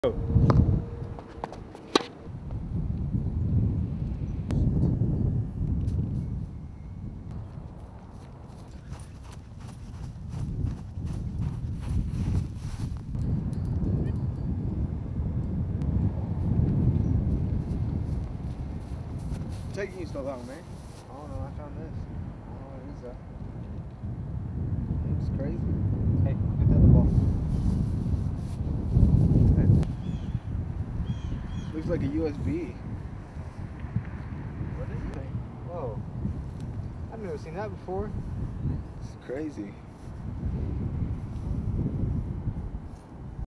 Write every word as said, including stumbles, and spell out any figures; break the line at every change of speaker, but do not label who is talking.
Go.
Taking you so long, man? I don't know. I found this. I don't know what it is though. It's crazy. Hey, get the other ball. Hey. Looks like a U S B. What is it? Whoa. I've never seen that before. It's crazy.